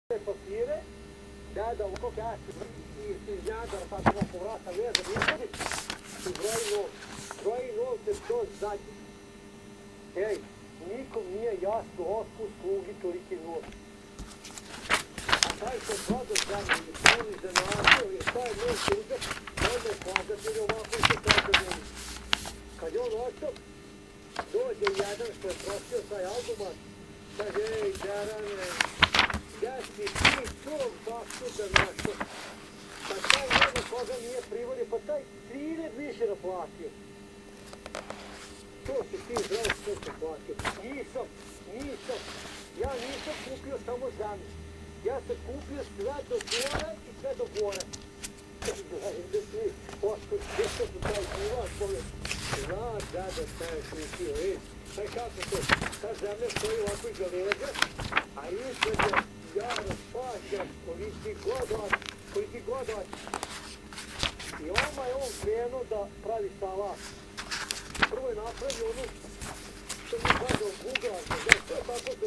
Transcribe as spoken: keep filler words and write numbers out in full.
papire, dada oko kači iz Njadara, pa smo oko vrata vezan izvodi, i broji nov. Broji novce do zadnje. Ej, nikom nije jasno otkud slugi toliki novci. A taj ko proda zadnje, on iznenadio, jer taj novce uzet, onda je kazati ili ovako se proda. Kad je on ostao, dođe jedan što je prostio taj automat, kaže, ej, Derane, gdje si ti tom faktu da nešto? Pa taj nema koga nije privolio, pa taj trinet više naplatio. To si ti zdravo što se platio. Nisam, nisam. Ja nisam kupio samo zemlju. Ja sam kupio sve do gore i sve do gore. Gde si, otkud, gdje su taj živac, pogledaj. Zna, dada, šta je kupio, vidi. Taj kako to, ta zemlja stoji ovako iza leđa, a ispred je jaro spašen, koliki godovac, koliki godovac. I oma je on krenuo da pravi salat. Prvo je napravio onu, što mi kada u Google, da je sve tako